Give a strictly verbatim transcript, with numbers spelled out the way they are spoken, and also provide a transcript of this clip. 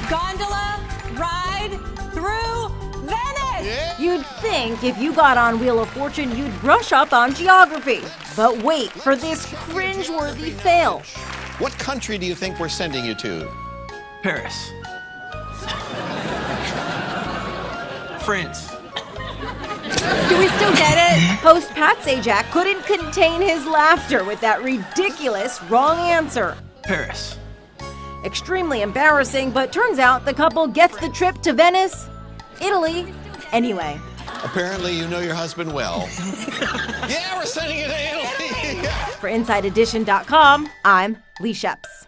Gondola ride through Venice! Yeah. You'd think if you got on Wheel of Fortune, you'd brush up on geography. But wait for this cringe-worthy fail. What country do you think we're sending you to? Paris. France. Do we still get it? Host Pat Sajak couldn't contain his laughter with that ridiculous wrong answer. Paris. Extremely embarrassing, but turns out the couple gets the trip to Venice, Italy, anyway. Apparently you know your husband well. Yeah, we're sending you to Italy. For inside edition dot com, I'm Lee Sheps.